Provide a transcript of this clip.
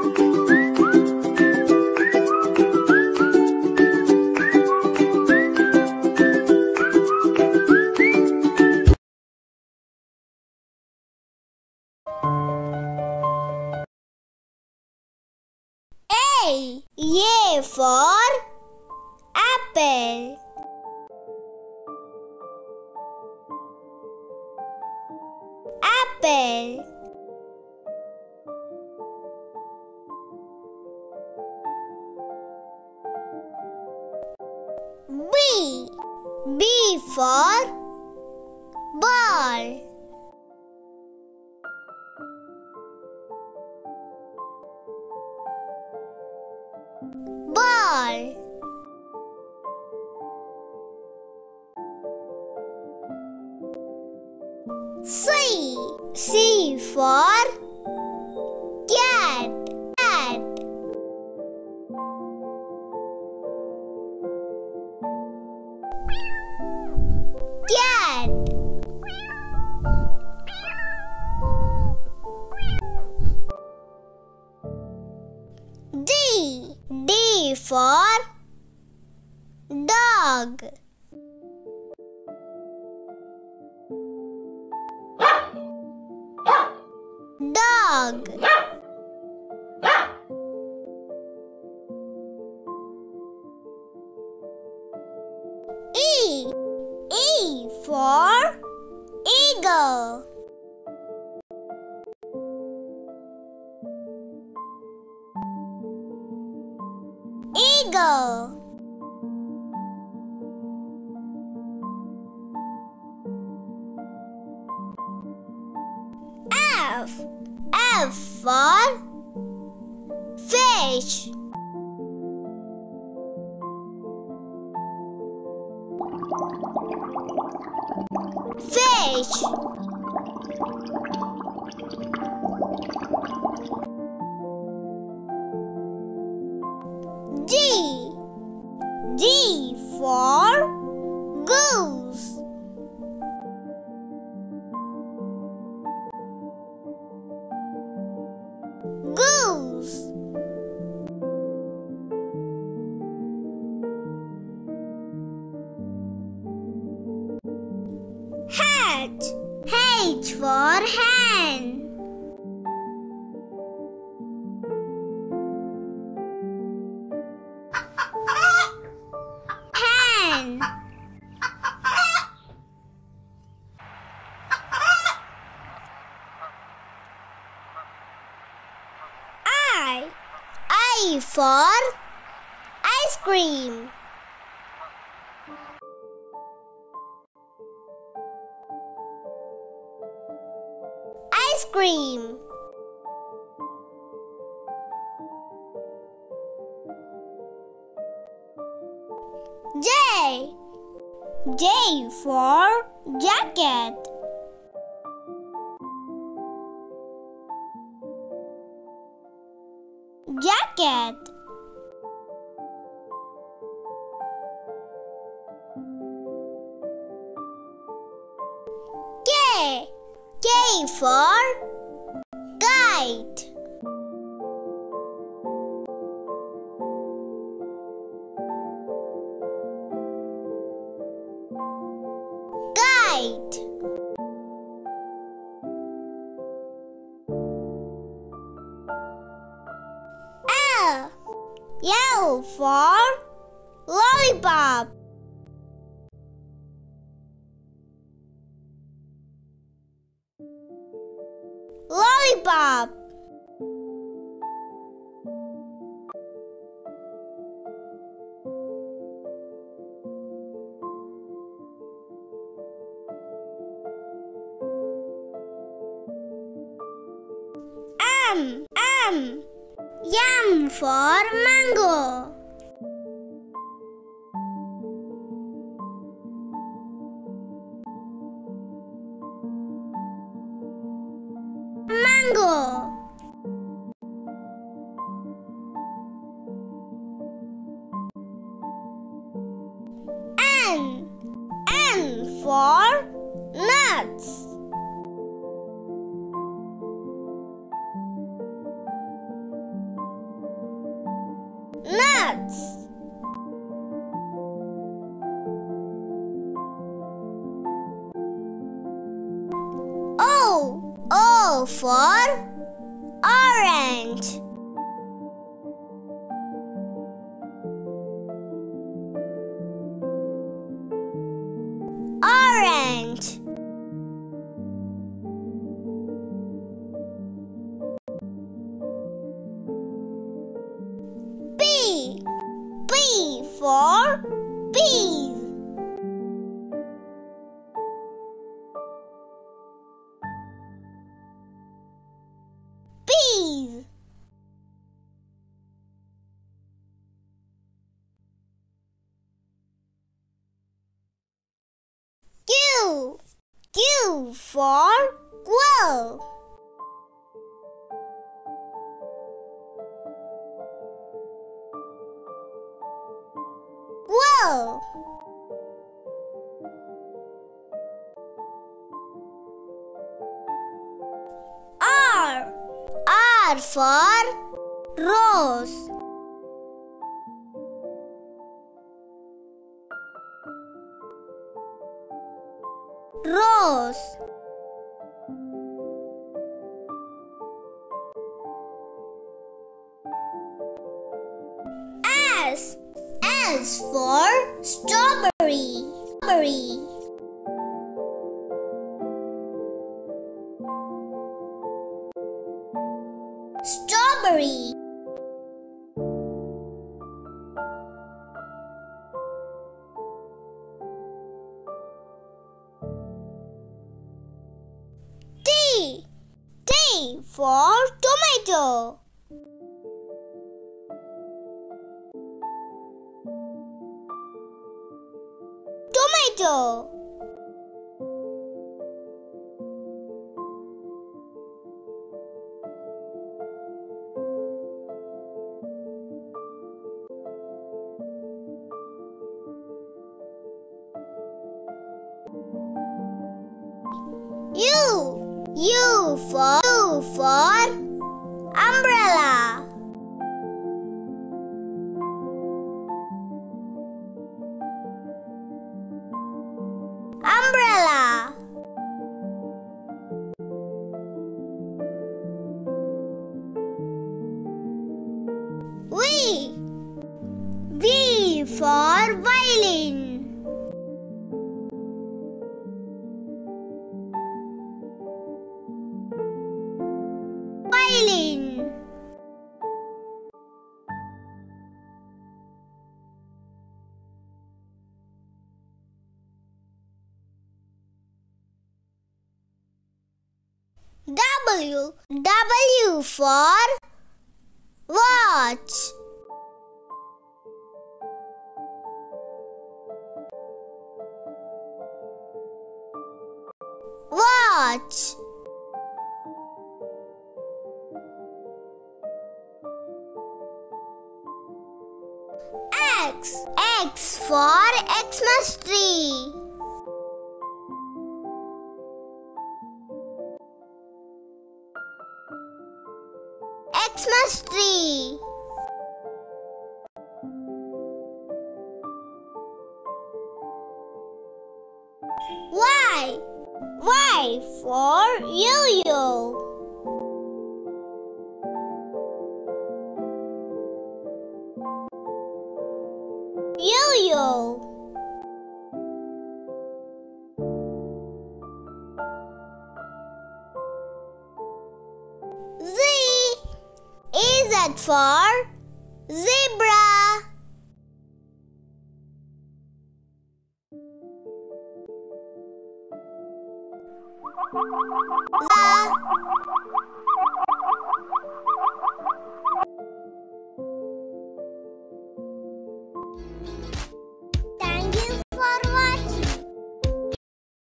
A for apple. Apple. B for ball. Ball. C for cat. Cat. Cat. D for dog. Dog. E for eagle. Eagle. F for fish. Fish. G for goose. Goose. H for hen. Hen. I for ice cream. Ice cream. J for jacket. Jacket. K for kite. Kite. L for lollipop. Lollipop. M for mango. Mango. N for nuts. nuts. O for orange. Orange. P for peas. Peas. Q for quill. Quill. R for rose. Rose. S for strawberry. Strawberry. T for tomato. Tomato. U for umbrella. Umbrella. V for violin. Violin. W for watch. Watch. X for Xmas tree. Xmas tree. Y for yo-yo. Yo-yo. Z for zebra.